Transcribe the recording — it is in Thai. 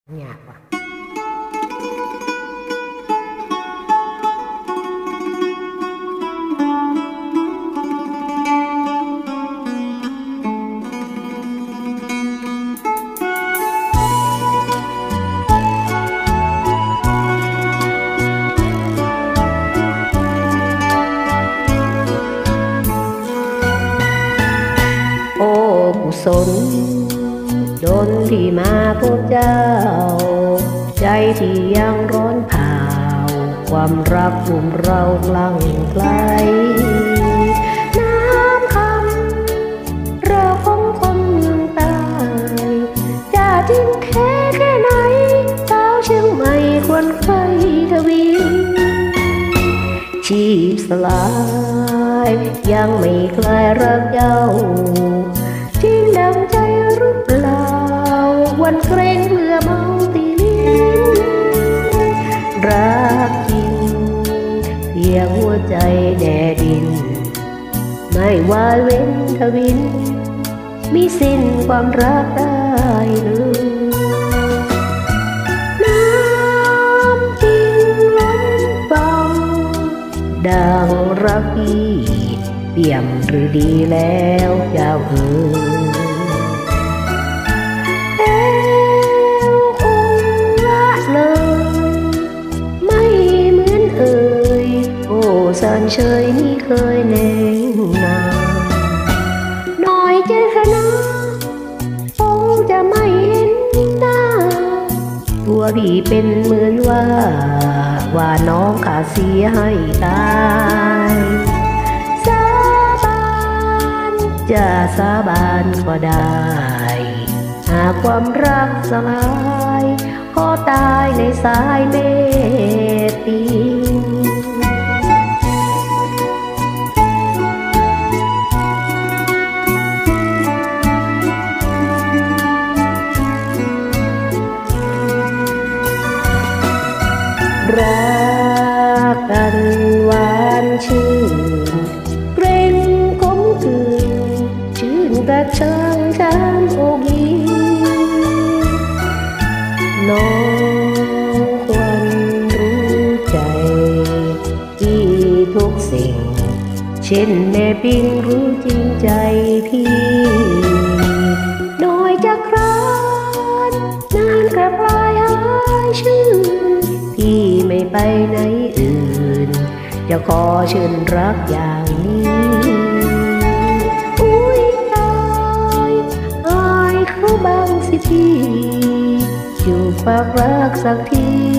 ยากว่ะโอ้กุศลดลที่มาพบเจ้าใจที่ยังร้อนเผาความรักกลุ่มเรากลั่งไกลน้ำคำเราของคนเมืองใต้จะทิ้งแค่ไหนสาวเชียงใหม่ควรใครทวีชีพสลายยังไม่คลายรักเจ้าจริงดังใจหรือเปล่าวันเกรงเพื่อเมาตีลิ้นรักจริงเพียงหัวใจแดดินไม่ว่าเว้นทวินมีสิ้นความรักได้เลยน้ำจริงล้นเบาดังรักพี่เปี่ยมหรือดีแล้วเจ้าเอ๋ยคงละเลยไม่เหมือนเอ่ยโอ้สันเชยนี่เคยแนงนาน้อยใจขนาคงจะไม่เห็นหน้าตัวพี่เป็นเหมือนว่าน้องขาเสียให้ตายจะสาบานก็ได้หากความรักสลายขอตายในสายเมตติรักกันหวานชื่นเกรงขมขื่นชื่นกระช่างช้ำอกยีน้องควรรู้ใจที่ทุกสิ่งเช่นแม่ปิงรู้จริงใจพี่น้อยจะครานนานกระปลายหายชื่นพี่ไม่ไปไหนอื่นจะขอชื่นรักอย่างนี้อุ้ยตายอายเขาบ้างสิพี่อยู่ฝากรักสักที